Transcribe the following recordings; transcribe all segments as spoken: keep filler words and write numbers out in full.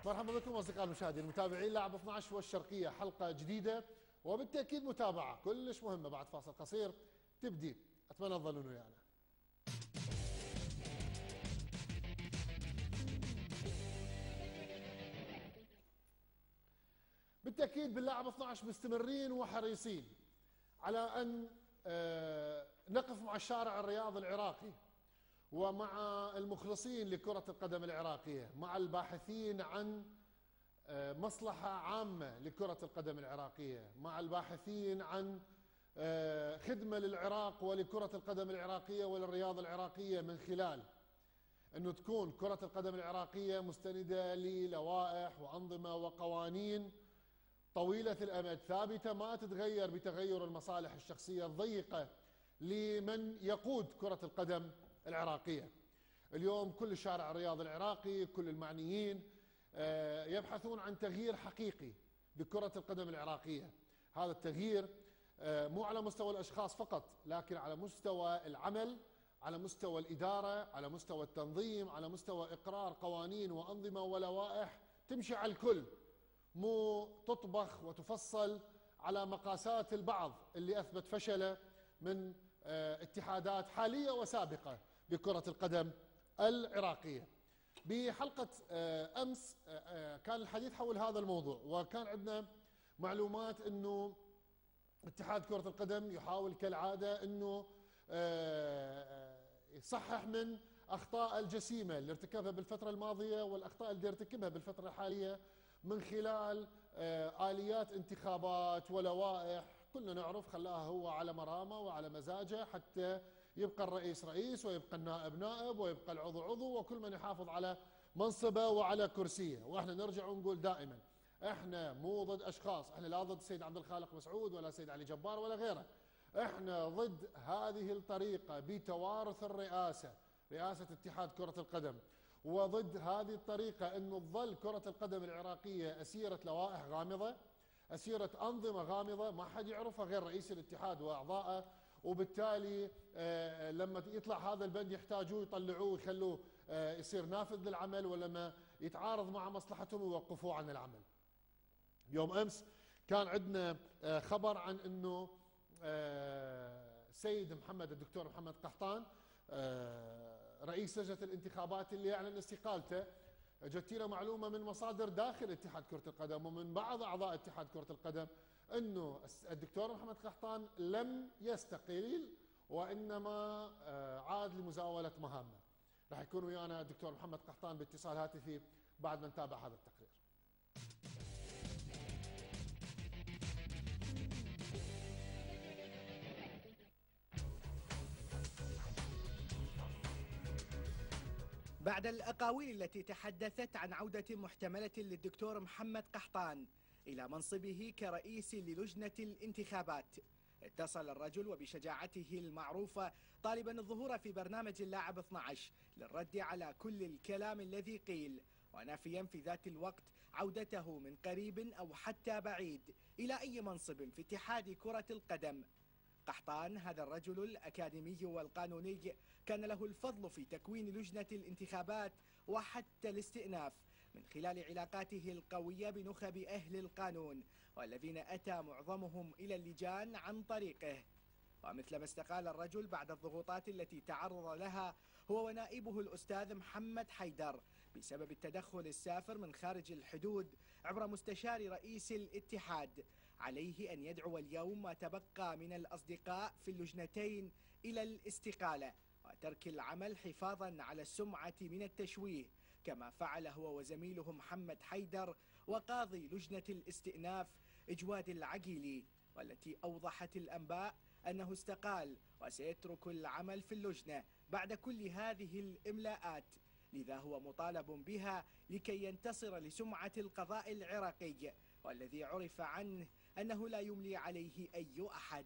مرحبا بكم اصدقائي المشاهدين المتابعين لاعب اثني عشر والشرقيه، حلقه جديده وبالتاكيد متابعه كلش مهمه. بعد فاصل قصير تبدي، اتمنى تظلون ويانا. بالتاكيد باللاعب اثني عشر مستمرين وحريصين على ان نقف مع الشارع الرياضي العراقي ومع المخلصين لكرة القدم العراقية، مع الباحثين عن مصلحة عامة لكرة القدم العراقية، مع الباحثين عن خدمة للعراق ولكرة القدم العراقية وللرياضة العراقية، من خلال أنه تكون كرة القدم العراقية مستندة للوائح وأنظمة وقوانين طويلة الأمد ثابتة ما تتغير بتغير المصالح الشخصية الضيقة لمن يقود كرة القدم العراقية. اليوم كل الشارع الرياضي العراقي، كل المعنيين يبحثون عن تغيير حقيقي بكرة القدم العراقية. هذا التغيير مو على مستوى الأشخاص فقط، لكن على مستوى العمل، على مستوى الإدارة، على مستوى التنظيم، على مستوى إقرار قوانين وأنظمة ولوائح تمشي على الكل، مو تطبخ وتفصل على مقاسات البعض اللي أثبت فشله من اتحادات حالية وسابقة بكرة القدم العراقية. بحلقة أمس كان الحديث حول هذا الموضوع، وكان عندنا معلومات أنه اتحاد كرة القدم يحاول كالعادة أنه يصحح من أخطاء الجسيمة اللي ارتكبها بالفترة الماضية والأخطاء اللي يرتكبها بالفترة الحالية من خلال آليات انتخابات ولوائح. كلنا نعرف خلاها هو على مرامه وعلى مزاجه، حتى يبقى الرئيس رئيس ويبقى النائب نائب ويبقى العضو عضو، وكل من يحافظ على منصبه وعلى كرسيه. واحنا نرجع ونقول دائما احنا مو ضد اشخاص، احنا لا ضد السيد عبد الخالق مسعود ولا سيد علي جبار ولا غيره، احنا ضد هذه الطريقه بتوارث الرئاسه، رئاسه اتحاد كره القدم، وضد هذه الطريقه انه تظل كره القدم العراقيه اسيره لوائح غامضه، أسيرة أنظمة غامضة ما حد يعرفها غير رئيس الاتحاد وأعضائه، وبالتالي لما يطلع هذا البند يحتاجوه يطلعوه ويخلوه يصير نافذ للعمل، ولما يتعارض مع مصلحتهم يوقفوه عن العمل. يوم أمس كان عندنا خبر عن أنه سيد محمد الدكتور محمد قحطان رئيس لجنة الانتخابات اللي أعلن استقالته، جتينا معلومة من مصادر داخل اتحاد كرة القدم ومن بعض أعضاء اتحاد كرة القدم أنه الدكتور محمد قحطان لم يستقيل وإنما عاد لمزاولة مهامه. راح يكون ويانا الدكتور محمد قحطان باتصال هاتفي بعد ما نتابع هذا التقرير. بعد الأقاويل التي تحدثت عن عودة محتملة للدكتور محمد قحطان إلى منصبه كرئيس للجنة الانتخابات، اتصل الرجل وبشجاعته المعروفة طالبا الظهور في برنامج اللاعب اثني عشر للرد على كل الكلام الذي قيل، ونافيا في ذات الوقت عودته من قريب أو حتى بعيد إلى أي منصب في اتحاد كرة القدم. قحطان هذا الرجل الأكاديمي والقانوني كان له الفضل في تكوين لجنة الانتخابات وحتى الاستئناف من خلال علاقاته القوية بنخب أهل القانون، والذين أتى معظمهم إلى اللجان عن طريقه. ومثلما استقال الرجل بعد الضغوطات التي تعرض لها هو ونائبه الأستاذ محمد حيدر بسبب التدخل السافر من خارج الحدود عبر مستشار رئيس الاتحاد، عليه أن يدعو اليوم ما تبقى من الأصدقاء في اللجنتين إلى الاستقالة وترك العمل حفاظا على السمعة من التشويه، كما فعل هو وزميله محمد حيدر وقاضي لجنة الاستئناف إجواد العقيلي، والتي أوضحت الأنباء أنه استقال وسيترك العمل في اللجنة بعد كل هذه الإملاءات، لذا هو مطالب بها لكي ينتصر لسمعة القضاء العراقي، والذي عرف عنه أنه لا يملي عليه أي أحد.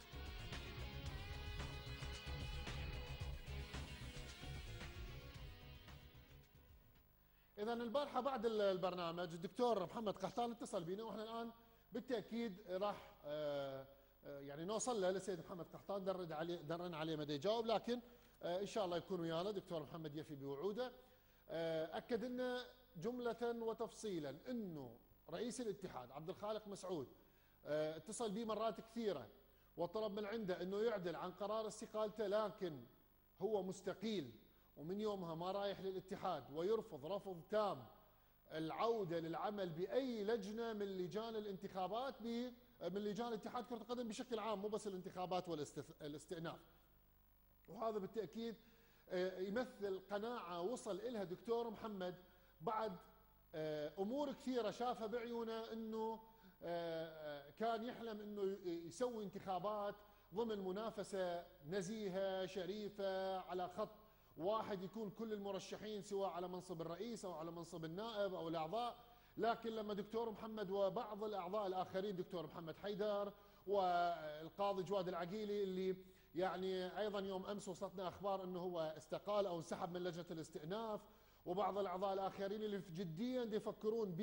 إذا البارحة بعد البرنامج الدكتور محمد قحطان اتصل بنا، واحنا الآن بالتأكيد راح يعني نوصل له للسيد محمد قحطان، درد عليه درنا عليه مدى يجاوب، لكن ان شاء الله يكون ويانا دكتور محمد يفي بوعوده. أكد لنا جملة وتفصيلا أنه رئيس الاتحاد عبد الخالق مسعود اتصل به مرات كثيرة وطلب من عنده أنه يعدل عن قرار استقالته، لكن هو مستقيل ومن يومها ما رايح للاتحاد ويرفض رفض تام العودة للعمل بأي لجنة من لجان الانتخابات من لجان اتحاد كرة القدم بشكل عام، مو بس الانتخابات والاستئناف. وهذا بالتأكيد يمثل قناعة وصل إلها دكتور محمد بعد أمور كثيرة شافها بعيونه، أنه كان يحلم أنه يسوي انتخابات ضمن منافسة نزيهة شريفة على خط واحد، يكون كل المرشحين سواء على منصب الرئيس أو على منصب النائب أو الأعضاء. لكن لما دكتور محمد وبعض الأعضاء الآخرين، دكتور محمد حيدر والقاضي جواد العقيلي اللي يعني أيضا يوم أمس وصلتنا أخبار أنه هو استقال أو انسحب من لجنة الاستئناف، وبعض الأعضاء الآخرين اللي جديا يفكرون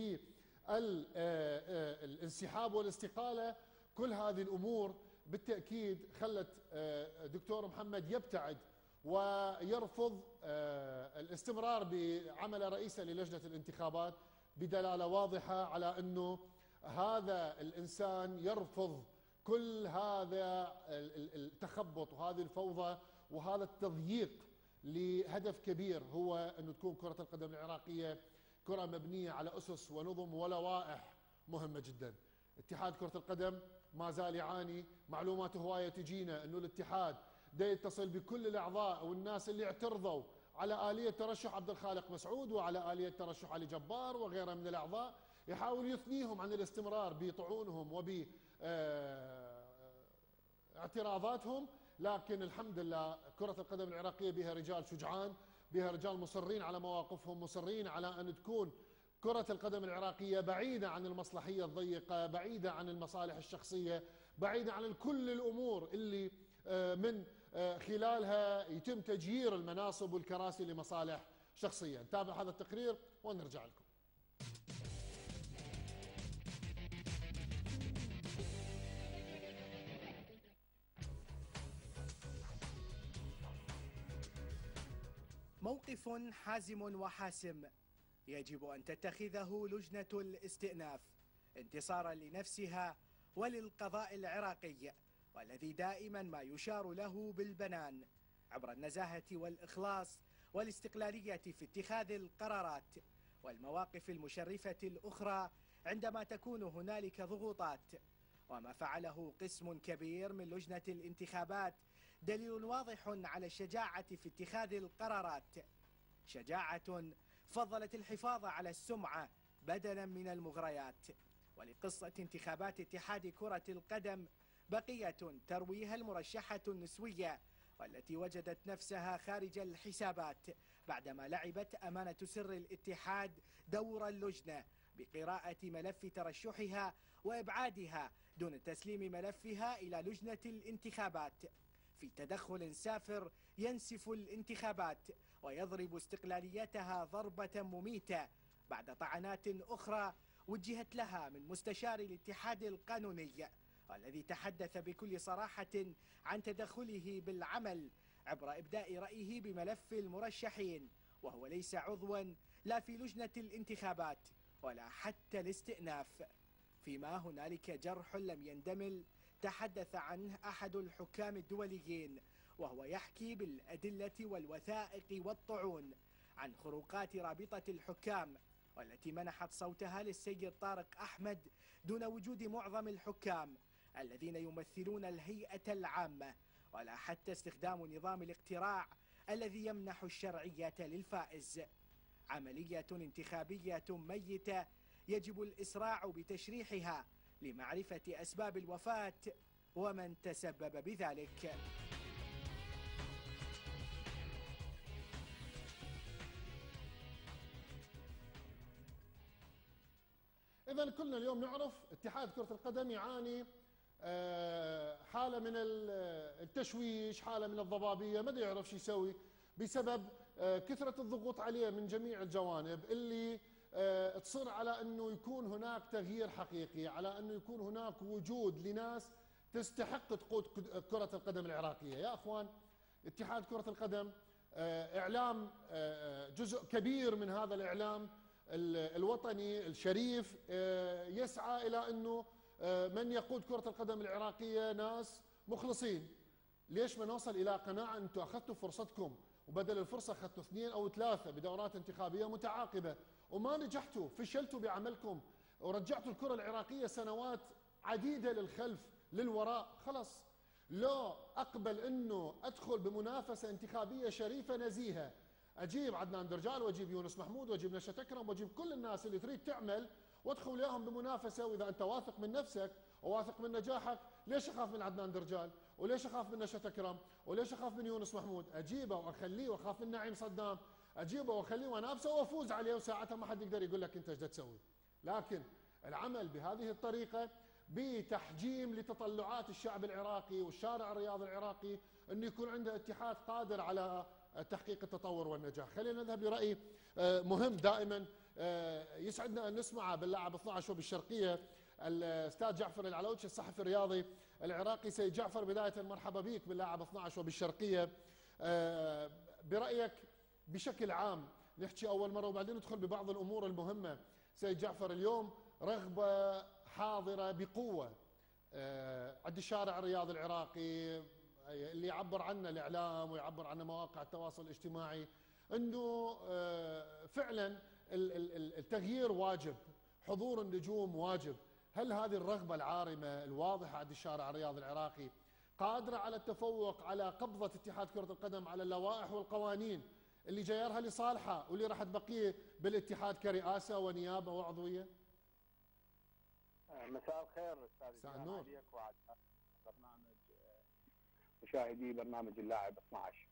بالانسحاب والاستقالة، كل هذه الأمور بالتأكيد خلت دكتور محمد يبتعد ويرفض الاستمرار بعمل رئيسا للجنة الانتخابات، بدلالة واضحة على أنه هذا الإنسان يرفض كل هذا التخبط وهذه الفوضى وهذا التضييق لهدف كبير، هو أنه تكون كرة القدم العراقية كرة مبنية على أسس ونظم ولوائح مهمة جدا. اتحاد كرة القدم ما زال يعاني، معلومات هواية تجينا أنه الاتحاد دا يتصل بكل الأعضاء والناس اللي اعترضوا على آلية ترشح عبد الخالق مسعود وعلى آلية ترشح علي جبار وغيرها من الأعضاء، يحاول يثنيهم عن الاستمرار بطعونهم وب اعتراضاتهم. لكن الحمد لله كرة القدم العراقية بها رجال شجعان، بها رجال مصرين على مواقفهم، مصرين على أن تكون كرة القدم العراقية بعيدة عن المصلحية الضيقة، بعيدة عن المصالح الشخصية، بعيدة عن كل الأمور اللي من خلالها يتم تجيير المناصب والكراسي لمصالح شخصية. نتابع هذا التقرير ونرجع لكم. موقف حازم وحاسم يجب أن تتخذه لجنة الاستئناف انتصارا لنفسها وللقضاء العراقي، والذي دائما ما يشار له بالبنان عبر النزاهة والإخلاص والاستقلالية في اتخاذ القرارات والمواقف المشرفة الأخرى عندما تكون هنالك ضغوطات. وما فعله قسم كبير من لجنة الانتخابات دليل واضح على الشجاعة في اتخاذ القرارات، شجاعة فضلت الحفاظ على السمعة بدلا من المغريات. ولقصة انتخابات اتحاد كرة القدم بقية ترويها المرشحة النسوية، والتي وجدت نفسها خارج الحسابات بعدما لعبت أمانة سر الاتحاد دور اللجنة بقراءة ملف ترشحها وإبعادها دون تسليم ملفها إلى لجنة الانتخابات، في تدخل سافر ينسف الانتخابات ويضرب استقلاليتها ضربة مميتة بعد طعنات أخرى وجهت لها من مستشار الاتحاد القانوني، والذي تحدث بكل صراحة عن تدخله بالعمل عبر إبداء رأيه بملف المرشحين، وهو ليس عضوا لا في لجنة الانتخابات ولا حتى الاستئناف. فيما هنالك جرح لم يندمل تحدث عنه أحد الحكام الدوليين، وهو يحكي بالأدلة والوثائق والطعون عن خروقات رابطة الحكام، والتي منحت صوتها للسيد طارق أحمد دون وجود معظم الحكام الذين يمثلون الهيئة العامة، ولا حتى استخدام نظام الاقتراع الذي يمنح الشرعية للفائز. عملية انتخابية ميتة يجب الإسراع بتشريحها لمعرفة أسباب الوفاة ومن تسبب بذلك. إذا كلنا اليوم نعرف اتحاد كرة القدم يعاني حالة من التشويش، حالة من الضبابية، ما يعرف شو يسوي بسبب كثرة الضغوط عليه من جميع الجوانب، اللي تصر على أنه يكون هناك تغيير حقيقي، على أنه يكون هناك وجود لناس تستحق تقود كرة القدم العراقية. يا أخوان، اتحاد كرة القدم إعلام جزء كبير من هذا الإعلام الوطني الشريف يسعى إلى أنه من يقود كرة القدم العراقية ناس مخلصين. ليش ما نوصل إلى قناعة أنتم أخذتوا فرصتكم وبدل الفرصة أخذتوا اثنين أو ثلاثة بدورات انتخابية متعاقبة وما نجحتوا، فشلتوا بعملكم ورجعتوا الكرة العراقية سنوات عديدة للخلف للوراء. خلص لو أقبل أنه أدخل بمنافسة انتخابية شريفة نزيهة، أجيب عدنان درجال وأجيب يونس محمود وأجيب نشأة أكرم وأجيب كل الناس اللي تريد تعمل وادخل وياهم بمنافسة. وإذا أنت واثق من نفسك وواثق من نجاحك، ليش أخاف من عدنان درجال؟ وليش أخاف من نشأة أكرم؟ وليش أخاف من يونس محمود؟ أجيبه وأخليه. وأخاف من نعيم صدام، أجيبه وأخليه وأنافسه وأفوز عليه، وساعتها ما حد يقدر يقول لك أنت ايش تسوي. لكن العمل بهذه الطريقة بتحجيم لتطلعات الشعب العراقي والشارع الرياضي العراقي أنه يكون عنده اتحاد قادر على تحقيق التطور والنجاح. خلينا نذهب لرأي مهم دائما يسعدنا أن نسمعه باللاعب اثني عشر وبالشرقية، الأستاذ جعفر العلوتش الصحفي الرياضي العراقي. سيد جعفر، بداية مرحبا بك باللاعب اثني عشر وبالشرقية. برأيك بشكل عام، نحكي أول مرة وبعدين ندخل ببعض الأمور المهمة. سيد جعفر، اليوم رغبة حاضرة بقوة عند الشارع الرياضي العراقي اللي يعبر عنه الإعلام ويعبر عنه مواقع التواصل الاجتماعي، أنه فعلا التغيير واجب، حضور النجوم واجب. هل هذه الرغبة العارمة الواضحة عند الشارع الرياضي العراقي قادرة على التفوق على قبضة اتحاد كرة القدم على اللوائح والقوانين اللي جايرها لصالحه واللي راح تبقيه بالاتحاد كرئاسة ونيابة وعضوية؟ مساء الخير استاذ مساء النور عليك وعلى برنامج مشاهدي برنامج اللاعب اثني عشر.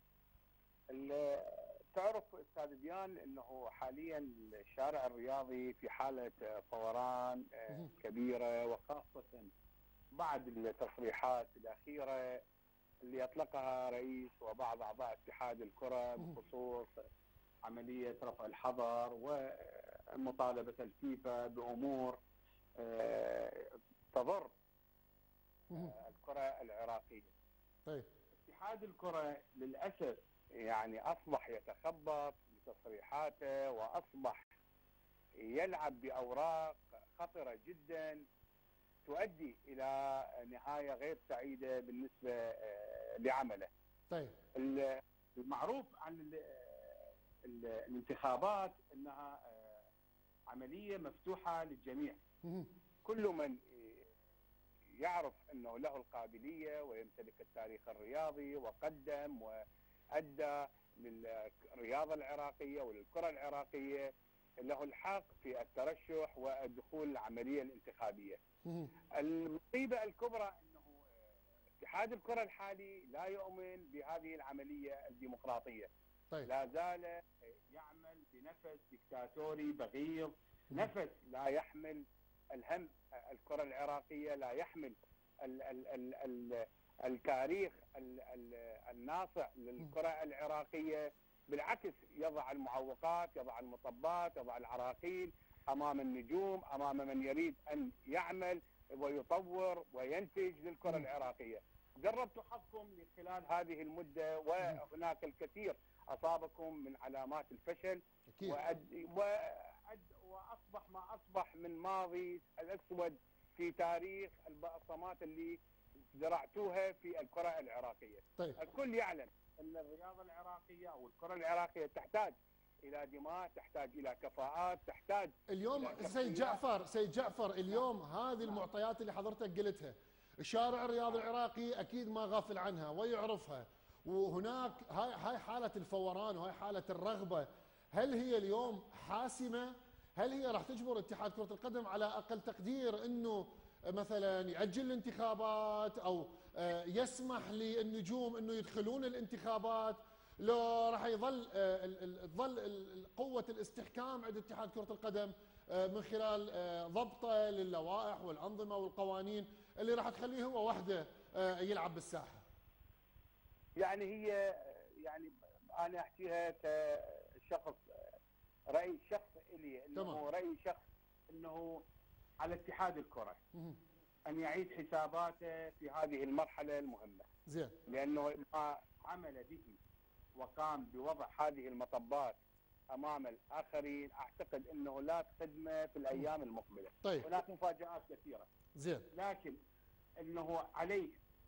تعرف استاذ ديان انه حاليا الشارع الرياضي في حاله فوران كبيره، وخاصه بعد التصريحات الاخيره اللي اطلقها رئيس وبعض اعضاء اتحاد الكره بخصوص عمليه رفع الحظر ومطالبه الفيفا بامور تضر الكره العراقيه. طيب اتحاد الكره للاسف يعني اصبح يتخبط بتصريحاته، واصبح يلعب باوراق خطره جدا تؤدي الى نهايه غير سعيده بالنسبه لعمله. طيب المعروف عن الانتخابات انها عمليه مفتوحه للجميع. كل من يعرف انه له القابليه ويمتلك التاريخ الرياضي وقدم وادى للرياضه العراقيه وللكره العراقيه له الحق في الترشح والدخول العمليه الانتخابيه. المصيبه الكبرى انه اتحاد الكره الحالي لا يؤمن بهذه العمليه الديمقراطيه. طيب. لا زال يعمل بنفس دكتاتوري بغيض، نفس لا يحمل الهم الكره العراقيه، لا يحمل ال ال ال ال التاريخ ال ال الناصع للكره العراقيه. بالعكس يضع المعوقات، يضع المطبات، يضع العراقيل امام النجوم، امام من يريد ان يعمل ويطور وينتج للكره العراقيه. جربتوا حظكم خلال هذه المده وهناك الكثير اصابكم من علامات الفشل. أكيد. وأد وأد واصبح ما اصبح من ماضي الاسود في تاريخ البصمات اللي زرعتوها في الكره العراقيه. طيب. الكل يعلم ان الرياضه العراقيه او الكره العراقيه تحتاج الى دماء، تحتاج الى كفاءات، تحتاج اليوم سيد جعفر سيد جعفر اليوم هذه المعطيات اللي حضرتك قلتها الشارع الرياضي العراقي اكيد ما غافل عنها ويعرفها، وهناك هاي هاي حاله الفوران وهي حاله الرغبه. هل هي اليوم حاسمه؟ هل هي راح تجبر اتحاد كره القدم على اقل تقدير انه مثلا يأجل الانتخابات او يسمح للنجوم انه يدخلون الانتخابات؟ لو راح يظل تظل قوه الاستحكام عند اتحاد كره القدم من خلال ضبطه للوائح والانظمه والقوانين اللي راح تخليه هو وحده يلعب بالساحه. يعني هي يعني انا احكيها كشخص راي شخص الي انه تمام. راي شخص انه على اتحاد الكره ان يعيد حساباته في هذه المرحله المهمه. زين. لانه ما عمل به وقام بوضع هذه المطبات امام الاخرين، اعتقد انه لا خدمه في الايام المقبله. طيب. هناك مفاجات كثيره. زين. لكن انه عليه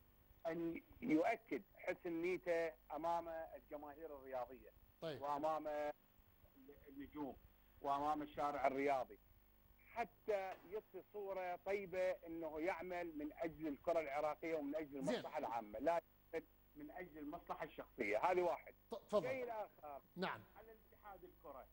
ان يؤكد حسن نيته امام الجماهير الرياضيه. طيب. وامام النجوم وامام الشارع الرياضي، حتى يعطي صوره طيبه انه يعمل من اجل الكره العراقيه ومن اجل المصلحه العامه، لا من اجل المصلحه الشخصيه. هذه واحد. تفضل. الشيء الاخر، نعم، على الاتحاد الكره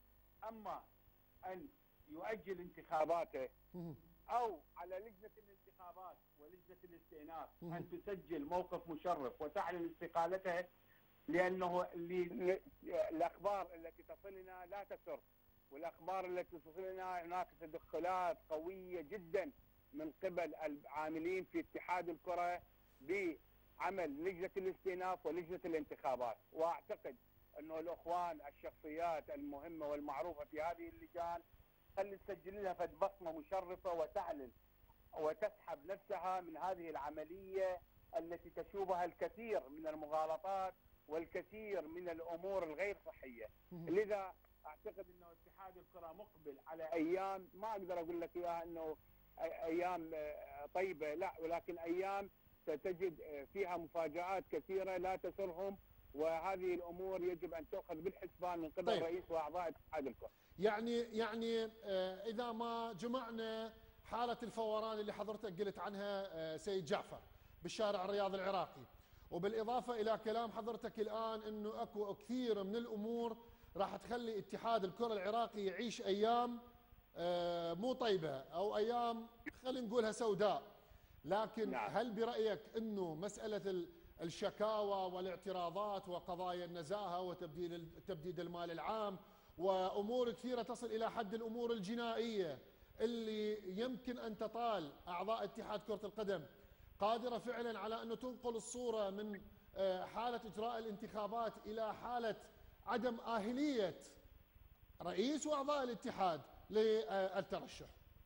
اما ان يؤجل انتخاباته او على لجنه الانتخابات ولجنه الاستئناف ان تسجل موقف مشرف وتعلن استقالته، لانه اللي الاخبار التي تصلنا لا تسر، والاخبار التي تصلنا هناك تدخلات قويه جدا من قبل العاملين في اتحاد الكره بعمل لجنه الاستئناف ولجنه الانتخابات. واعتقد انه الاخوان الشخصيات المهمه والمعروفه في هذه اللجان خلي تسجل لها فد بصمه مشرفه وتعلن وتسحب نفسها من هذه العمليه التي تشوبها الكثير من المغالطات والكثير من الامور الغير صحيه. لذا اعتقد انه اتحاد الكره مقبل على ايام ما اقدر اقول لك اياها انه ايام طيبه، لا، ولكن ايام ستجد فيها مفاجآت كثيره لا تسرهم، وهذه الامور يجب ان تؤخذ بالحسبان من قبل طيب. رئيس واعضاء اتحاد الكره. يعني يعني اذا ما جمعنا حاله الفوران اللي حضرتك قلت عنها سيد جعفر بالشارع الرياضي العراقي، وبالاضافه الى كلام حضرتك الان انه اكو كثير من الامور راح تخلي اتحاد الكره العراقي يعيش ايام مو طيبه او ايام خلينا نقولها سوداء، لكن نعم. هل برايك انه مساله الشكاوى والاعتراضات وقضايا النزاهه وتبديل تبديد المال العام وامور كثيره تصل الى حد الامور الجنائيه اللي يمكن ان تطال اعضاء اتحاد كره القدم قادره فعلا على انه تنقل الصوره من حاله اجراء الانتخابات الى حاله عدم اهليه رئيس واعضاء الاتحاد للترشح؟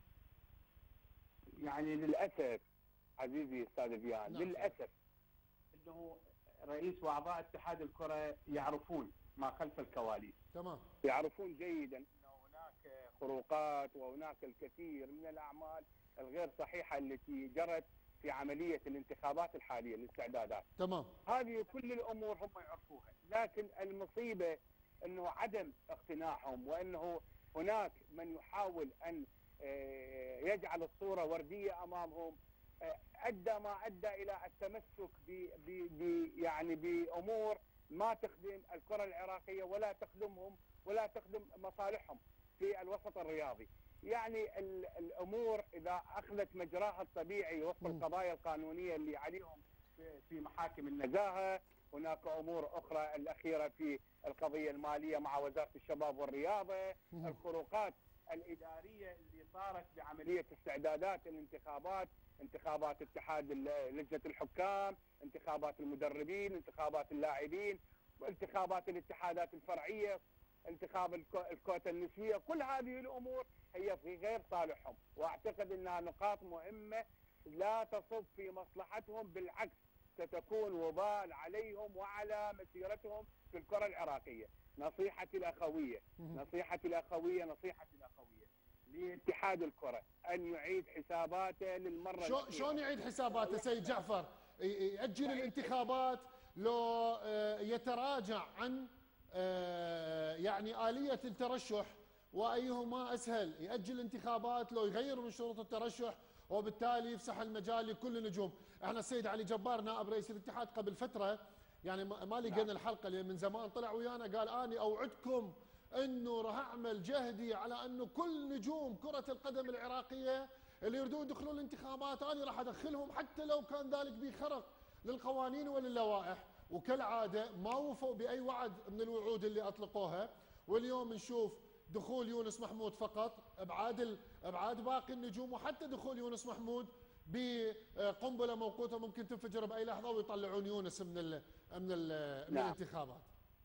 يعني للاسف عزيزي استاذ بيان، نعم. للاسف انه رئيس واعضاء اتحاد الكره يعرفون ما خلف الكواليس. تمام. يعرفون جيدا انه هناك خروقات وهناك الكثير من الاعمال الغير صحيحه التي جرت في عمليه الانتخابات الحاليه، الاستعدادات. تمام. هذه كل الامور هم يعرفوها، لكن المصيبه انه عدم اقتناعهم، وانه هناك من يحاول ان يجعل الصوره ورديه امامهم، ادى ما ادى الى التمسك ب ب يعني بامور ما تخدم الكره العراقيه ولا تخدمهم ولا تخدم مصالحهم في الوسط الرياضي. يعني الامور اذا اخذت مجراها الطبيعي وفق القضايا القانونيه اللي عليهم في محاكم النزاهه، هناك امور اخرى الاخيره في القضيه الماليه مع وزاره الشباب والرياضه، الخروقات الاداريه اللي صارت بعمليه استعدادات الانتخابات، انتخابات اتحاد لجنه الحكام، انتخابات المدربين، انتخابات اللاعبين، وانتخابات الاتحادات الفرعيه، انتخاب الكوتا النسبيه، كل هذه الامور هي في غير صالحهم، واعتقد انها نقاط مهمه لا تصب في مصلحتهم، بالعكس ستكون وبال عليهم وعلى مسيرتهم في الكره العراقيه. نصيحتي الاخويه، نصيحتي الاخويه، نصيحتي الاخويه لاتحاد الكره ان يعيد حساباته للمره شو الأخيرة. شلون يعيد حساباته سيد جعفر؟ يأجل الانتخابات لو يتراجع عن يعني آلية الترشح، وأيهما أسهل؟ يأجل الانتخابات لو يغير من شروط الترشح وبالتالي يفسح المجال لكل النجوم. احنا السيد علي جبار نائب رئيس الاتحاد قبل فترة يعني ما لقينا الحلقة اللي من زمان طلع ويانا قال أنا أوعدكم انه راح اعمل جهدي على انه كل نجوم كرة القدم العراقية اللي يريدون يدخلون الانتخابات انا راح ادخلهم حتى لو كان ذلك بخرق للقوانين وللوائح، وكالعادة ما وفوا بأي وعد من الوعود اللي اطلقوها، واليوم نشوف دخول يونس محمود فقط، ابعاد ابعاد باقي النجوم، وحتى دخول يونس محمود بقنبلة موقوتة ممكن تنفجر بأي لحظة ويطلعون يونس من ال من ال من الانتخابات.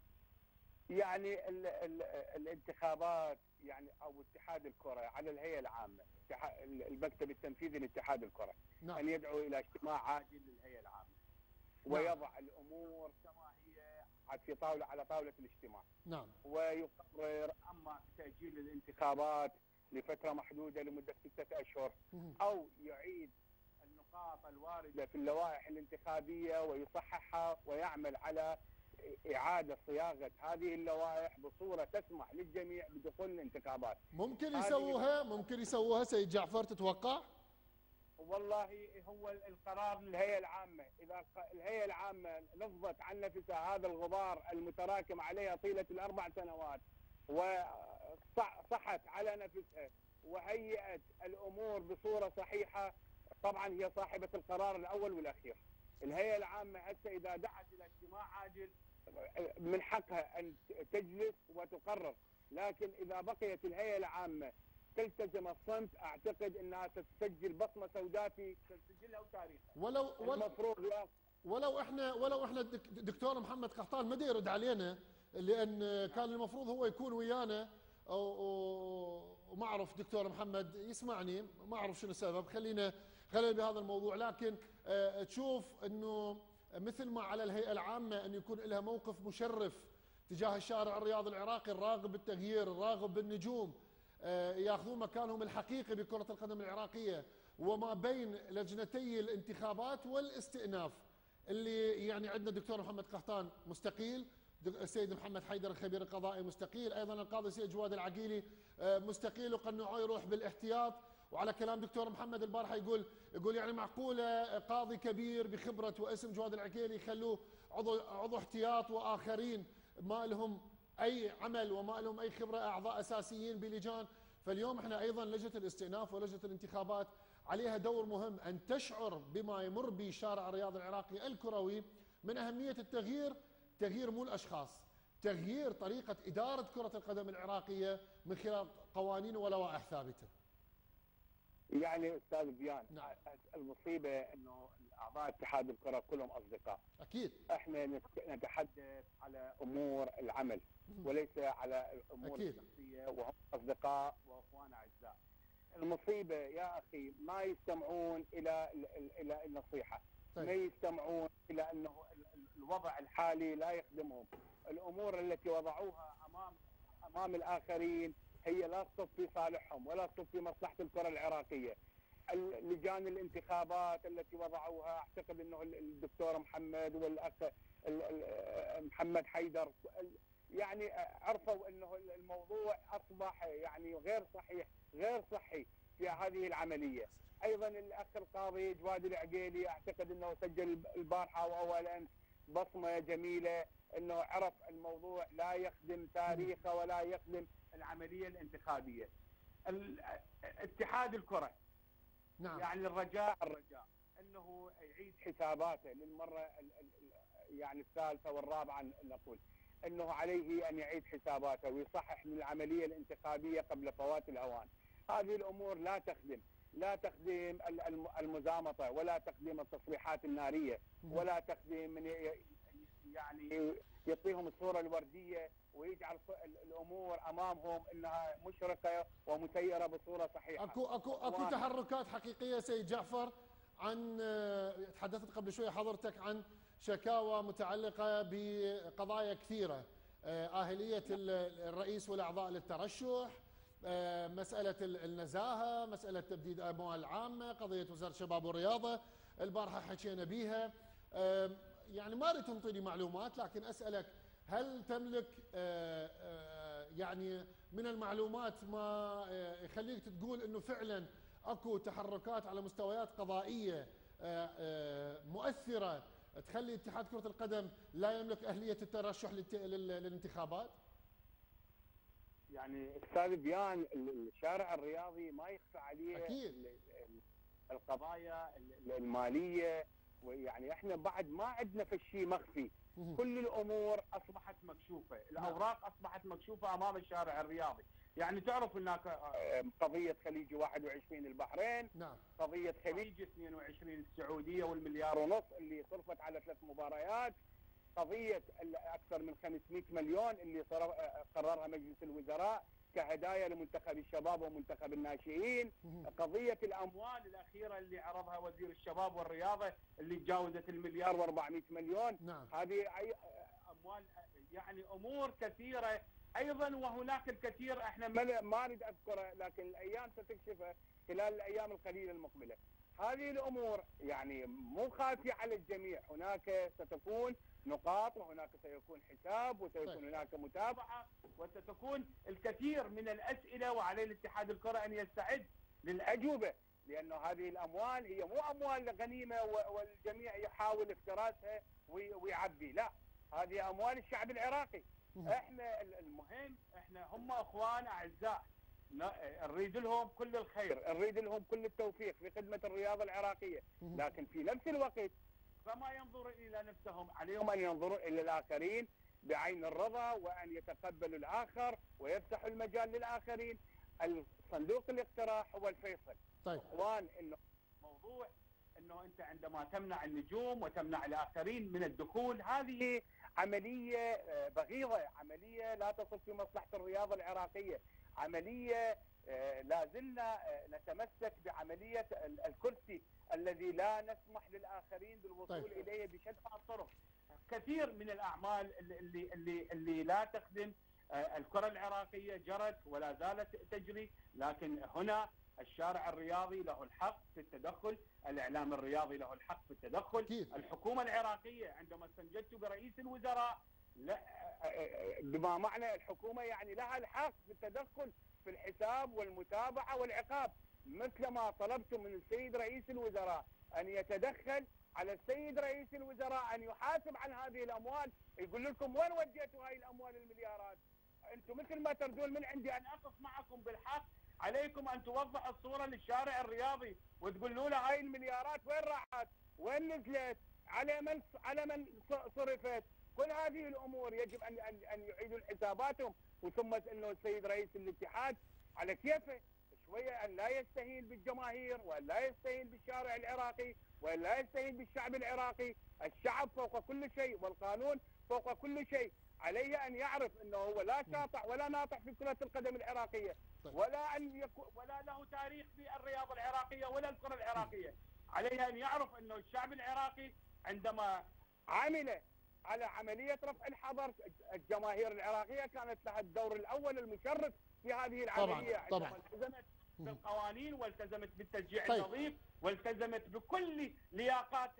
يعني ال ال الانتخابات يعني او اتحاد الكره على الهيئه العامه، المكتب التنفيذي لاتحاد الكره، نعم. ان يدعو الى اجتماع عاجل للهيئه العامه، نعم. ويضع الامور كما هي عاد في طاوله على طاوله الاجتماع. نعم. ويقرر اما تاجيل الانتخابات لفتره محدوده لمده سته اشهر، او يعيد النقاط الوارده في اللوائح الانتخابيه ويصححها ويعمل على اعاده صياغه هذه اللوائح بصوره تسمح للجميع بدخول الانتخابات. ممكن يسووها ممكن يسووها سيد جعفر تتوقع؟ والله هو القرار للهيئه العامه، اذا الهيئه العامه لفظت عن نفسها هذا الغبار المتراكم عليها طيله الاربع سنوات وصحت على نفسها وهيئت الامور بصوره صحيحه، طبعا هي صاحبه القرار الاول والاخير. الهيئه العامه هسه اذا دعت الى اجتماع عاجل من حقها ان تجلس وتقرر، لكن اذا بقيت الهيئه العامه تلتزم الصمت اعتقد انها ستسجل بصمه سوداء في سجلها وتاريخها. ولو ولو المفروض ولو احنا ولو احنا دكتور محمد قحطان ما يرد علينا، لان كان المفروض هو يكون ويانا، وما اعرف دكتور محمد يسمعني، ما اعرف شنو السبب، خلينا خلينا بهذا الموضوع. لكن تشوف انه مثل ما على الهيئه العامه ان يكون لها موقف مشرف تجاه الشارع الرياضي العراقي الراغب بالتغيير الراغب بالنجوم، ياخذون مكانهم الحقيقي بكره القدم العراقيه، وما بين لجنتي الانتخابات والاستئناف اللي يعني عندنا الدكتور محمد قحطان مستقيل، السيد محمد حيدر الخبير القضائي مستقيل، ايضا القاضي سيد جواد العقيلي مستقيل، وقنعوه يروح بالاحتياط. وعلى كلام دكتور محمد البارحه يقول يقول يعني معقوله قاضي كبير بخبره واسم جواد العقيلي يخلوه عضو عضو احتياط، واخرين ما لهم اي عمل وما لهم اي خبره اعضاء اساسيين بلجان. فاليوم احنا ايضا لجنه الاستئناف ولجنه الانتخابات عليها دور مهم ان تشعر بما يمر به الشارع الرياضي العراقي الكروي من اهميه التغيير، تغيير مو الاشخاص، تغيير طريقه اداره كره القدم العراقيه من خلال قوانين ولوائح ثابته. يعني استاذ بيان، نعم. المصيبه انه اعضاء اتحاد الكره كلهم اصدقاء. اكيد. احنا نتحدث على امور العمل وليس على الامور أكيد. الشخصيه، وهم اصدقاء واخوان اعزاء. المصيبه يا اخي ما يستمعون الى الى النصيحه، طيب. ما يستمعون الى انه الوضع الحالي لا يخدمهم. الامور التي وضعوها امام امام الاخرين هي لا تصب في صالحهم ولا تصب في مصلحه الكره العراقيه. لجان الانتخابات التي وضعوها اعتقد انه الدكتور محمد والاخ محمد حيدر يعني عرفوا انه الموضوع اصبح يعني غير صحيح غير صحي في هذه العمليه. ايضا الاخ القاضي جواد العقيلي اعتقد انه سجل البارحه واولا بصمه جميله انه عرف الموضوع لا يخدم تاريخه ولا يخدم العمليه الانتخابيه. اتحاد الكره نعم. يعني الرجاء الرجاء انه يعيد حساباته للمره يعني الثالثه والرابعه نقول انه عليه ان يعيد حساباته ويصحح من العمليه الانتخابيه قبل فوات الاوان. هذه الامور لا تخدم لا تخدم المزامطه ولا تخدم التصريحات الناريه ولا تخدم من يعني يعطيهم الصوره الورديه ويجعل الامور امامهم انها مشرقه ومسيره بصوره صحيحه. اكو اكو اكو تحركات حقيقيه سيد جعفر، عن تحدثت قبل شويه حضرتك عن شكاوى متعلقه بقضايا كثيره، اهليه الرئيس والاعضاء للترشح، مساله النزاهه، مساله تبديد اموال عامه، قضيه وزاره الشباب والرياضه البارحه حكينا بيها. يعني ما اريد تنطيني معلومات، لكن اسالك هل تملك يعني من المعلومات ما يخليك تقول انه فعلا اكو تحركات على مستويات قضائيه مؤثره تخلي اتحاد كره القدم لا يملك اهليه الترشح للانتخابات؟ يعني استاذ بيان الشارع الرياضي ما يخفى عليه أكيد. القضايا الماليه، ويعني احنا بعد ما عندنا في شيء مخفي، كل الامور اصبحت مكشوفه، الاوراق اصبحت مكشوفه امام الشارع الرياضي. يعني تعرف هناك قضيه خليجي واحد وعشرين البحرين، نعم. قضيه خليجي اثنين وعشرين السعوديه والمليار ونص اللي صرفت على ثلاث مباريات، قضيه اكثر من خمسمئة مليون اللي قررها مجلس الوزراء كهدايا لمنتخب الشباب ومنتخب الناشئين، قضيه الاموال الاخيره اللي عرضها وزير الشباب والرياضه اللي تجاوزت المليار وأربعمئة مليون. نعم. هذه اموال، يعني امور كثيره ايضا، وهناك الكثير احنا ما ما اريد اذكره، لكن الايام ستكشفه خلال الايام القليله المقبله. هذه الامور يعني مو خافيه على الجميع، هناك ستكون نقاط، وهناك سيكون حساب، وسيكون هناك متابعه، وستكون الكثير من الاسئله، وعلى الاتحاد الكره ان يستعد للاجوبه، لانه هذه الاموال هي مو اموال غنيمه والجميع يحاول افتراسها ويعبي، لا، هذه اموال الشعب العراقي. احنا المهم احنا هم اخوان اعزاء، نريد لهم كل الخير، نريد لهم كل التوفيق في خدمه الرياضه العراقيه، لكن في نفس الوقت فما ينظرون الى نفسهم، عليهم ان ينظروا الى الاخرين بعين الرضا، وان يتقبلوا الاخر ويفتحوا المجال للاخرين. الصندوق الاقتراح هو الفيصل. طيب اخوان، انه موضوع انه انت عندما تمنع النجوم وتمنع الاخرين من الدخول، هذه عمليه بغيضه، عمليه لا تصب في مصلحه الرياضه العراقيه، عمليه لا زلنا نتمسك بعمليه الكرسي الذي لا نسمح للاخرين بالوصول طيب. اليه بشتى الطرق. كثير من الاعمال اللي اللي اللي لا تخدم الكره العراقيه جرت ولا زالت تجري، لكن هنا الشارع الرياضي له الحق في التدخل، الاعلام الرياضي له الحق في التدخل، أكيد. الحكومه العراقيه عندما استنجدت برئيس الوزراء، لا بما معنى الحكومه يعني لها الحق في التدخل في الحساب والمتابعه والعقاب، مثل ما طلبت من السيد رئيس الوزراء ان يتدخل، على السيد رئيس الوزراء ان يحاسب عن هذه الاموال، يقول لكم وين وديتوا هاي الاموال المليارات؟ انتم مثل ما ترجون من عندي ان اقف معكم بالحق، عليكم ان توضحوا الصوره للشارع الرياضي وتقولوا له هاي المليارات وين راحت؟ وين نزلت؟ على من على من صرفت؟ كل هذه الامور يجب ان ان ان يعيدوا حساباتهم، وثم انه السيد رئيس الاتحاد على كيفه شويه ان لا يستهين بالجماهير، وان لا يستهين بالشارع العراقي، وان لا يستهين بالشعب العراقي، الشعب فوق كل شيء والقانون فوق كل شيء، عليه ان يعرف انه هو لا شاطح ولا ناطح في كرة القدم العراقية، ولا ان يكون ولا له تاريخ في الرياضة العراقية ولا الكرة العراقية، عليه ان يعرف انه الشعب العراقي عندما عمل على عملية رفع الحظر، الجماهير العراقية كانت لها الدور الاول المشرف في هذه العملية، طبعا طبعا التزمت بالقوانين والتزمت بالتشجيع طيب. النظيف والتزمت بكل لياقات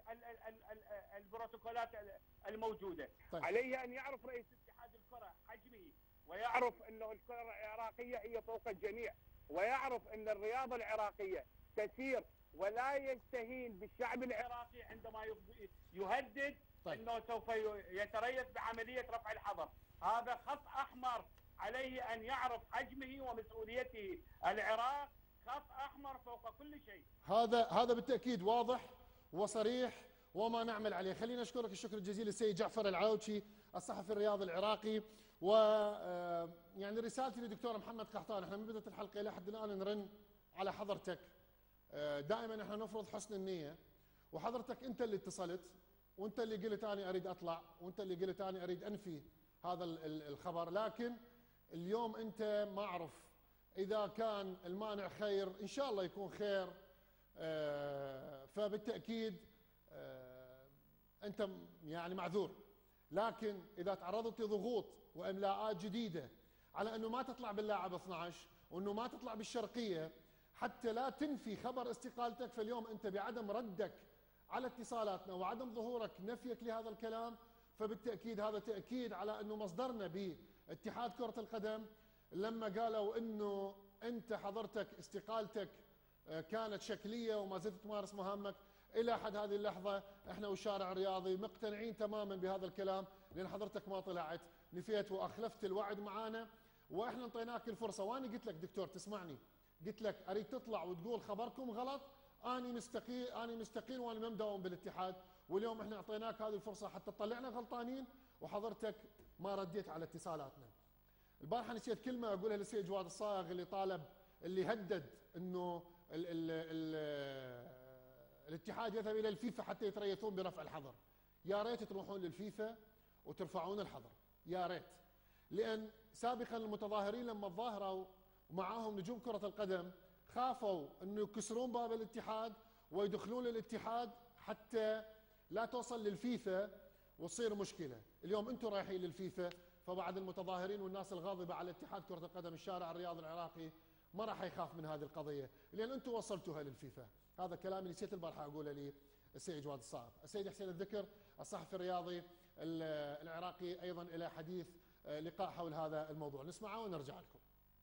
البروتوكولات الموجودة. طيب. عليه أن يعرف رئيس اتحاد الكرة حجمه، ويعرف أنه الكرة العراقية هي فوق الجميع، ويعرف أن الرياضة العراقية تسير، ولا يستهين بالشعب العراقي عندما يهدد طيب. أنه سوف يتريث بعملية رفع الحظر. هذا خط أحمر، عليه أن يعرف حجمه ومسؤوليته. العراق خط أحمر فوق كل شيء. هذا هذا بالتأكيد واضح وصريح وما نعمل عليه. خلينا نشكرك الشكر الجزيل السيد جعفر العوتشي الصحفي الرياضي العراقي. و يعني رسالتي للدكتور محمد قحطان، احنا من بداية الحلقة إلى حد الآن نرن على حضرتك، دائما احنا نفرض حسن النية، وحضرتك انت اللي اتصلت وانت اللي قلت انا اريد اطلع وانت اللي قلت انا اريد انفي هذا الخبر، لكن اليوم انت ما اعرف اذا كان المانع خير ان شاء الله يكون خير، فبالتاكيد انت يعني معذور، لكن اذا تعرضت لضغوط واملاءات جديده على انه ما تطلع باللاعب اثنعش وانه ما تطلع بالشرقيه حتى لا تنفي خبر استقالتك، فاليوم انت بعدم ردك على اتصالاتنا وعدم ظهورك نفيك لهذا الكلام، فبالتاكيد هذا تاكيد على انه مصدرنا باتحاد كره القدم لما قالوا انه انت حضرتك استقالتك كانت شكليه وما زلت تمارس مهامك الى حد هذه اللحظه، احنا والشارع الرياضي مقتنعين تماما بهذا الكلام، لان حضرتك ما طلعت نفيت واخلفت الوعد معانا، واحنا انطيناك الفرصه. وانا قلت لك دكتور تسمعني، قلت لك اريد تطلع وتقول خبركم غلط، اني مستقيل اني مستقيل وانا ما مداوم بالاتحاد، واليوم احنا اعطيناك هذه الفرصه حتى تطلعنا غلطانين، وحضرتك ما رديت على اتصالاتنا. البارحه نسيت كلمه اقولها للسيد جواد الصاغ اللي طالب اللي هدد انه ال ال ال الاتحاد يذهب الى الفيفا حتى يتريثون برفع الحظر. يا ريت تروحون للفيفا وترفعون الحظر، يا ريت، لان سابقا المتظاهرين لما تظاهروا ومعاهم نجوم كره القدم خافوا انه يكسرون باب الاتحاد ويدخلون للاتحاد حتى لا توصل للفيفا وتصير مشكله. اليوم انتم رايحين للفيفا، فبعد المتظاهرين والناس الغاضبه على اتحاد كره القدم الشارع الرياضي العراقي ما راح يخاف من هذه القضيه، لان انتم وصلتوها للفيفا. هذا كلام اللي نسيت البارحه اقوله لي السيد جواد الصائغ. السيد حسين الذكر الصحفي الرياضي العراقي ايضا الى حديث لقاء حول هذا الموضوع، نسمعه ونرجع لكم.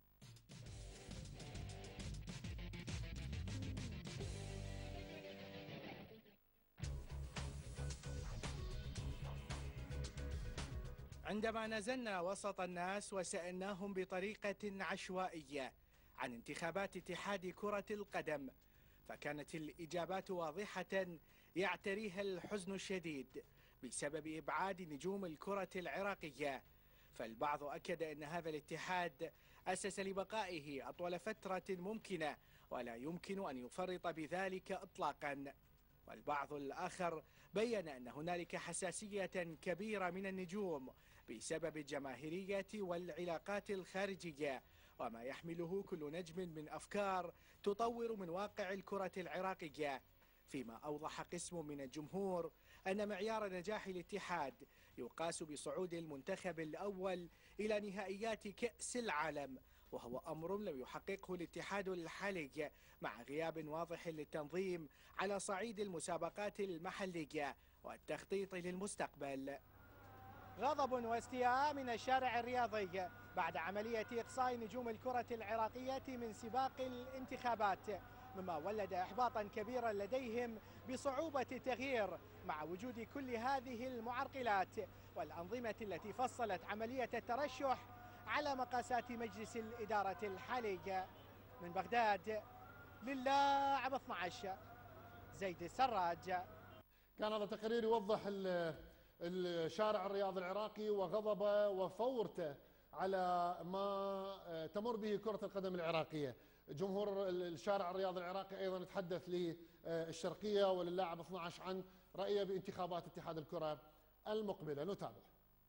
عندما نزلنا وسط الناس وسألناهم بطريقة عشوائية عن انتخابات اتحاد كرة القدم، فكانت الإجابات واضحة يعتريها الحزن الشديد بسبب إبعاد نجوم الكرة العراقية. فالبعض أكد أن هذا الاتحاد أسس لبقائه أطول فترة ممكنة ولا يمكن أن يفرط بذلك إطلاقا، والبعض الآخر بيّن أن هنالك حساسية كبيرة من النجوم بسبب الجماهيرية والعلاقات الخارجية، وما يحمله كل نجم من أفكار تطور من واقع الكرة العراقية. فيما أوضح قسم من الجمهور أن معيار نجاح الاتحاد يقاس بصعود المنتخب الأول إلى نهائيات كأس العالم، وهو أمر لم يحققه الاتحاد الحالي مع غياب واضح للتنظيم على صعيد المسابقات المحلية والتخطيط للمستقبل. غضب واستياء من الشارع الرياضي بعد عملية إقصاء نجوم الكرة العراقية من سباق الانتخابات، مما ولد إحباطا كبيرا لديهم بصعوبة التغيير مع وجود كل هذه المعرقلات والأنظمة التي فصلت عملية الترشح على مقاسات مجلس الإدارة الحالي. من بغداد للاعب اثني عشر زيد السراج. كان هذا تقرير يوضح الشارع الرياضي العراقي وغضبه وفورته على ما تمر به كرة القدم العراقية. جمهور الشارع الرياضي العراقي أيضا تحدث للشرقية وللاعب اثني عشر عن رأيه بانتخابات اتحاد الكرة المقبلة. نتابع.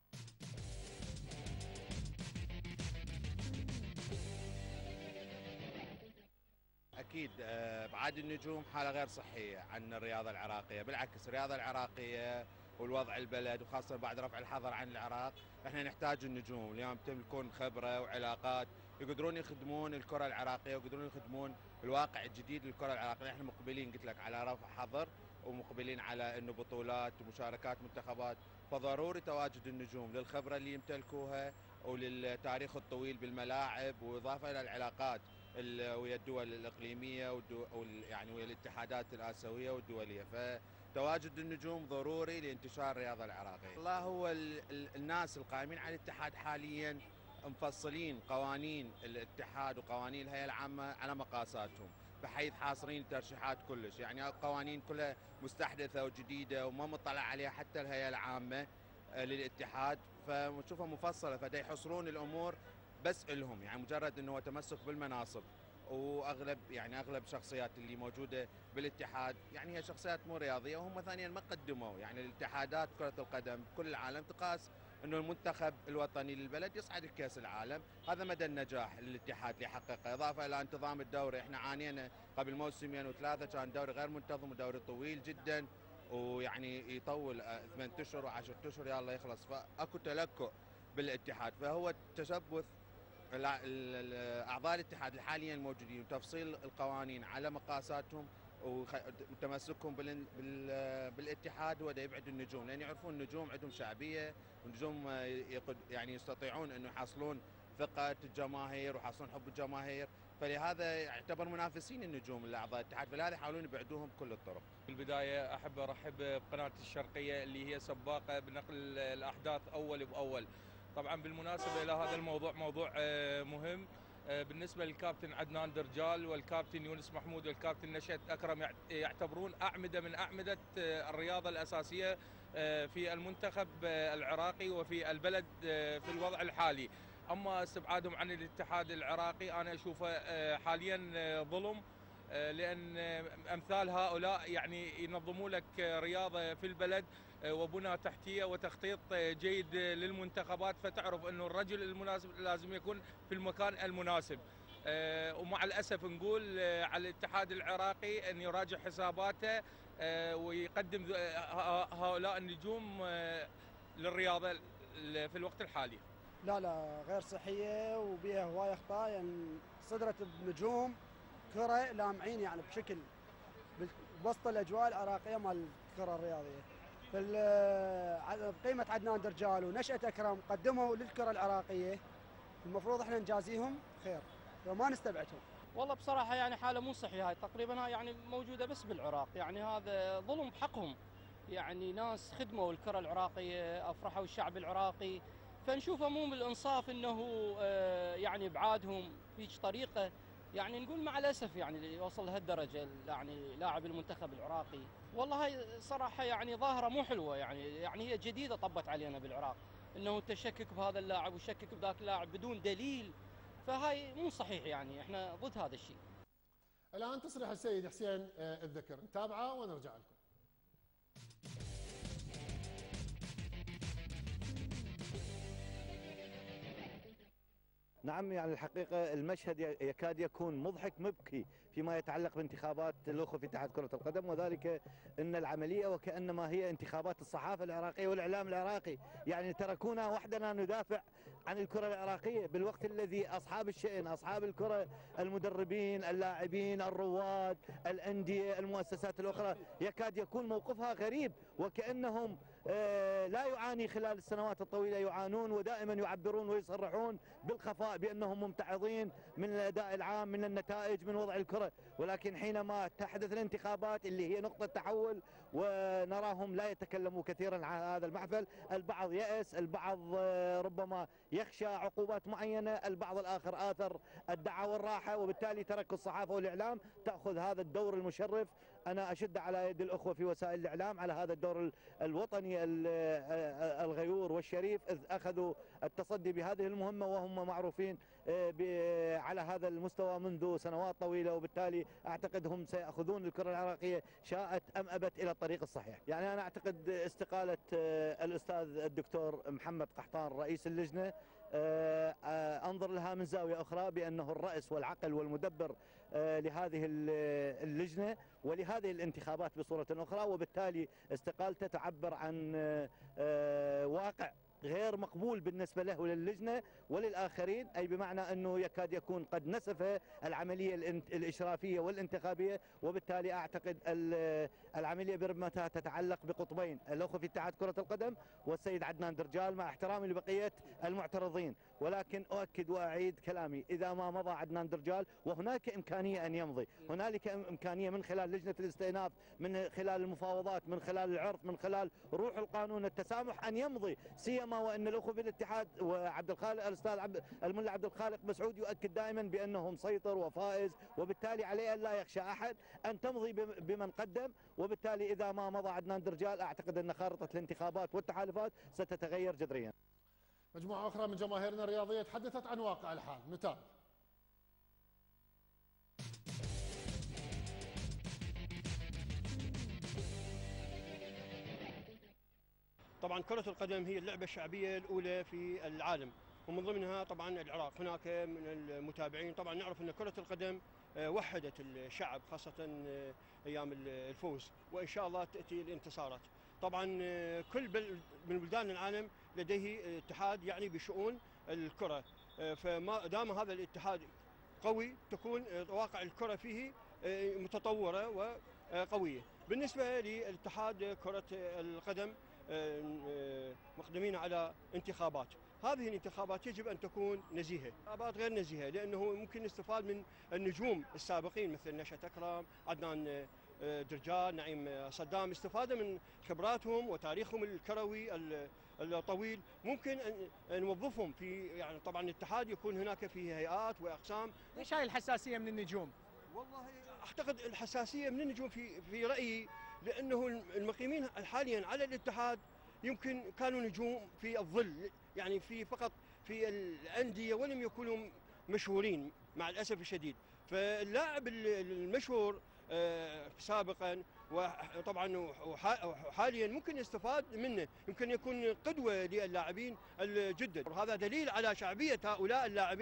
أكيد ابعاد النجوم حالة غير صحية عن الرياضة العراقية، بالعكس الرياضة العراقية والوضع البلد وخاصة بعد رفع الحظر عن العراق احنا نحتاج النجوم اليوم تملكون خبرة وعلاقات يقدرون يخدمون الكرة العراقية ويقدرون يخدمون الواقع الجديد للكرة العراقية. احنا مقبلين قلت لك على رفع حظر ومقبلين على انه بطولات ومشاركات منتخبات، فضروري تواجد النجوم للخبرة اللي يمتلكوها وللتاريخ الطويل بالملاعب، واضافة الى العلاقات ويا الدول الاقليميه يعني ويا الاتحادات الاسيويه والدوليه، فتواجد النجوم ضروري لانتشار الرياضه العراقيه. الله هو ال ال الناس القائمين على الاتحاد حاليا مفصلين قوانين الاتحاد وقوانين الهيئه العامه على مقاساتهم، بحيث حاصرين الترشيحات كلش، يعني قوانين كلها مستحدثه وجديده وما مطلع عليها حتى الهيئه العامه للاتحاد، فنشوفها مفصله، فدا يحصرون الامور بس لهم، يعني مجرد انه هو تمسك بالمناصب. واغلب يعني اغلب الشخصيات اللي موجوده بالاتحاد يعني هي شخصيات مو رياضيه، وهم ثانيا ما قدموا، يعني الاتحادات كره القدم كل العالم تقاس انه المنتخب الوطني للبلد يصعد لكاس العالم، هذا مدى النجاح للاتحاد اللي حققه، اضافه الى انتظام الدوري. احنا عانينا قبل موسمين وثلاثه كان دوري غير منتظم ودوري طويل جدا، ويعني يطول ثمانية اشهر وعشرة اشهر يلا يخلص، فاكو تلكؤ بالاتحاد، فهو تشبث اعضاء الاتحاد حاليا الموجودين وتفصيل القوانين على مقاساتهم وتمسكهم بالاتحاد هو دا يبعد النجوم، لان يعرفون النجوم عندهم شعبيه والنجوم يعني يستطيعون انه يحصلون ثقه الجماهير ويحصلون حب الجماهير، فلهذا يعتبر منافسين النجوم لاعضاء الاتحاد، فلهذا يحاولون يبعدوهم بكل الطرق. في البدايه احب ارحب بقناه الشرقيه اللي هي سباقه بنقل الاحداث اول باول. طبعا بالمناسبه الى هذا الموضوع موضوع مهم بالنسبه للكابتن عدنان درجال والكابتن يونس محمود والكابتن نشأت اكرم، يعتبرون اعمده من اعمده الرياضه الاساسيه في المنتخب العراقي وفي البلد في الوضع الحالي. اما استبعادهم عن الاتحاد العراقي انا اشوفه حاليا ظلم، لان امثال هؤلاء يعني ينظموا لك رياضه في البلد وبنى تحتيه وتخطيط جيد للمنتخبات، فتعرف انه الرجل المناسب لازم يكون في المكان المناسب. ومع الاسف نقول على الاتحاد العراقي ان يراجع حساباته ويقدم هؤلاء النجوم للرياضة في الوقت الحالي. لا لا غير صحية وبيها هواية أخطاء، يعني صدرت بنجوم كرة لامعين يعني بشكل بوسط الأجواء العراقية مال الكرة الرياضية. قيمة عدنان درجال ونشأة أكرم قدموا للكرة العراقية، المفروض احنا نجازيهم خير وما نستبعدهم. والله بصراحة يعني حالة مو صحية، هاي تقريبا هاي يعني موجودة بس بالعراق، يعني هذا ظلم بحقهم. يعني ناس خدموا الكرة العراقية، أفرحوا الشعب العراقي، فنشوفه مو من الإنصاف إنه يعني إبعادهم بهيج طريقة. يعني نقول مع الأسف يعني يوصل لهالدرجة يعني لاعب المنتخب العراقي. والله هاي صراحة يعني ظاهرة مو حلوة، يعني يعني هي جديدة طبت علينا بالعراق، إنه التشكك بهذا اللاعب وشكك بذاك اللاعب بدون دليل، فهاي مو صحيح، يعني احنا ضد هذا الشيء. الآن تصريح السيد حسين الذكر، نتابعه ونرجع لكم. نعم، يعني الحقيقة المشهد يكاد يكون مضحك مبكي فيما يتعلق بانتخابات الأخوة في اتحاد كرة القدم، وذلك أن العملية وكأنما هي انتخابات الصحافة العراقية والإعلام العراقي. يعني تركونا وحدنا ندافع عن الكرة العراقية، بالوقت الذي أصحاب الشأن، أصحاب الكرة، المدربين، اللاعبين، الرواد، الأندية، المؤسسات الأخرى، يكاد يكون موقفها غريب، وكأنهم لا يعاني خلال السنوات الطويلة، يعانون ودائما يعبرون ويصرحون بالخفاء بأنهم ممتعضين من الأداء العام، من النتائج، من وضع الكرة. ولكن حينما تحدث الانتخابات اللي هي نقطة تحول ونراهم لا يتكلموا كثيرا عن هذا المحفل، البعض يأس، البعض ربما يخشى عقوبات معينة، البعض الآخر آثر الدعوة والراحة، وبالتالي ترك الصحافة والإعلام تأخذ هذا الدور المشرف. أنا أشد على يد الأخوة في وسائل الإعلام على هذا الدور الوطني الغيور والشريف، إذ أخذوا التصدي بهذه المهمة وهم معروفين على هذا المستوى منذ سنوات طويلة، وبالتالي أعتقد هم سيأخذون الكرة العراقية شاءت أم أبت إلى الطريق الصحيح. يعني أنا أعتقد استقالة الأستاذ الدكتور محمد قحطان رئيس اللجنة أنظر لها من زاوية أخرى، بأنه الرأس والعقل والمدبر لهذه اللجنة ولهذه الانتخابات بصورة أخرى، وبالتالي استقالته تعبر عن واقع غير مقبول بالنسبة له وللجنة وللآخرين، أي بمعنى أنه يكاد يكون قد نسف العملية الإشرافية والانتخابية. وبالتالي أعتقد العملية برمتها تتعلق بقطبين، الأخوة في اتحاد كرة القدم والسيد عدنان درجال، مع احترامي لبقية المعترضين. ولكن أؤكد وأعيد كلامي، إذا ما مضى عدنان درجال وهناك إمكانية أن يمضي، هنالك إمكانية من خلال لجنة الاستئناف، من خلال المفاوضات، من خلال العرض، من خلال روح القانون التسامح أن يمضي، سيما وأن الأخوة في الاتحاد وعبد الخالق الأستاذ عبد الملا عبد الخالق مسعود يؤكد دائما بأنه مسيطر وفائز، وبالتالي عليه أن لا يخشى أحد أن تمضي بمن قدم. وبالتالي إذا ما مضى عدنان درجال أعتقد أن خارطة الانتخابات والتحالفات ستتغير جذريا. مجموعة أخرى من جماهيرنا الرياضية تحدثت عن واقع الحال، نتابع. طبعا كرة القدم هي اللعبة الشعبية الأولى في العالم، ومن ضمنها طبعا العراق. هناك من المتابعين طبعا نعرف أن كرة القدم وحدت الشعب، خاصة أيام الفوز، وإن شاء الله تأتي الانتصارات. طبعا كل من بلدان العالم لديه اتحاد يعني بشؤون الكرة، فما دام هذا الاتحاد قوي تكون واقع الكرة فيه متطورة وقوية. بالنسبة لاتحاد كرة القدم مقدمين على انتخابات، هذه الانتخابات يجب أن تكون نزيهة، انتخابات غير نزيهة، لأنه ممكن نستفاد من النجوم السابقين مثل نشأة أكرم، عدنان درجال، نعيم صدام، استفادة من خبراتهم وتاريخهم الكروي الطويل. ممكن أن نوظفهم في يعني طبعا الاتحاد يكون هناك فيه هيئات وأقسام. ليش هاي الحساسية من النجوم؟ والله أعتقد الحساسية من النجوم في في رأيي لأنه المقيمين حاليا على الاتحاد يمكن كانوا نجوم في الظل، يعني في فقط في الأندية ولم يكونوا مشهورين مع الأسف الشديد. فاللاعب المشهور سابقا وطبعا وحاليا ممكن يستفاد منه، يمكن يكون قدوة للاعبين الجدد. هذا دليل على شعبية هؤلاء اللاعبين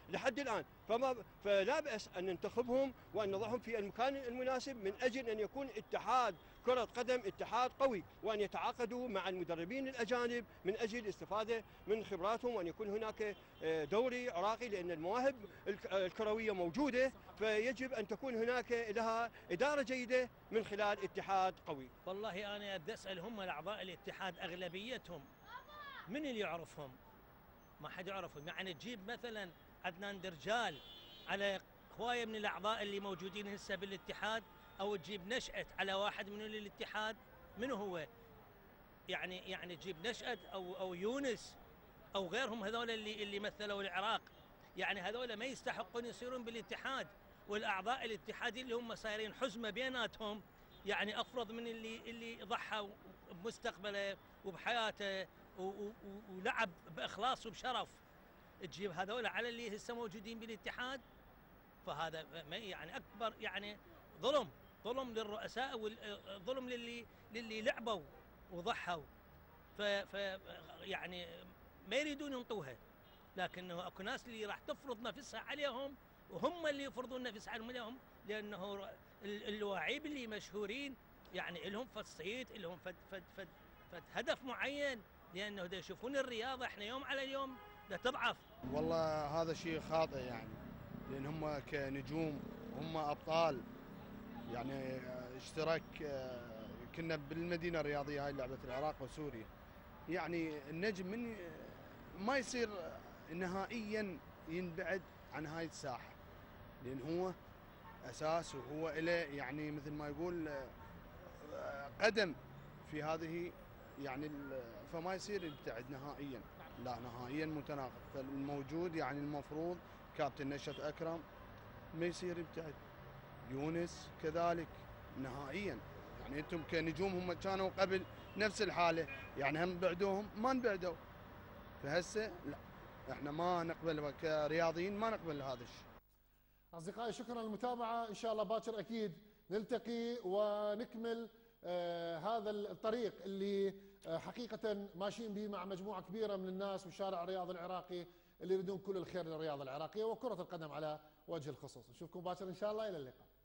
لحد الآن، فما فلا بأس أن ننتخبهم وأن نضعهم في المكان المناسب من أجل أن يكون اتحاد كرة قدم اتحاد قوي، وأن يتعاقدوا مع المدربين الأجانب من أجل الاستفادة من خبراتهم، وأن يكون هناك دوري عراقي، لأن المواهب الكروية موجودة، فيجب أن تكون هناك لها إدارة جيدة من خلال اتحاد قوي. والله أنا بدي أسأل هم الأعضاء الاتحاد أغلبيتهم من اللي يعرفهم؟ ما حد يعرفهم. يعني تجيب مثلا عدنان درجال على هواية من الأعضاء اللي موجودين هسه بالاتحاد، أو تجيب نشأت على واحد من الاتحاد، من هو؟ يعني يعني تجيب نشأت أو أو يونس أو غيرهم، هذول اللي اللي مثلوا العراق، يعني هذول ما يستحقون يصيرون بالاتحاد. والأعضاء الاتحادي اللي هم صايرين حزمة بيناتهم، يعني أفرض من اللي اللي ضحى بمستقبله وبحياته ولعب بإخلاص وبشرف، تجيب هذول على اللي هسه موجودين بالاتحاد. فهذا يعني أكبر يعني ظلم ظلم للرؤساء وظلم للي للي لعبوا وضحوا. ف يعني ما يريدون ينطوها، لكنه اكو ناس اللي راح تفرض نفسها عليهم، وهم اللي يفرضون نفسهم عليهم، لانه اللاعبين اللي مشهورين يعني لهم فد صيت، لهم فد فد فد فد هدف معين، لانه دا يشوفون الرياضه احنا يوم على يوم دا تضعف. والله هذا شيء خاطئ يعني، لان هم كنجوم هم ابطال يعني. اشتراك كنا بالمدينه الرياضيه هاي لعبه العراق وسوريا، يعني النجم من ما يصير نهائيا ينبعد عن هاي الساحه، لان هو اساس وهو له يعني مثل ما يقول قدم في هذه يعني، فما يصير يبتعد نهائيا، لا نهائيا متناقض. فالموجود يعني المفروض كابتن نشأت اكرم ما يصير يبتعد، يونس كذلك نهائيا. يعني انتم كنجوم هم كانوا قبل نفس الحاله، يعني هم بعدوهم ما انبعدوا، فهسه لا احنا ما نقبل كرياضيين، ما نقبل هذا الشيء. اصدقائي شكرا للمتابعه، ان شاء الله باكر اكيد نلتقي ونكمل آه هذا الطريق اللي آه حقيقه ماشيين به مع مجموعه كبيره من الناس والشارع الرياضي العراقي اللي يريدون كل الخير للرياضه العراقيه وكره القدم على وجه الخصوص. نشوفكم باكر ان شاء الله، الى اللقاء.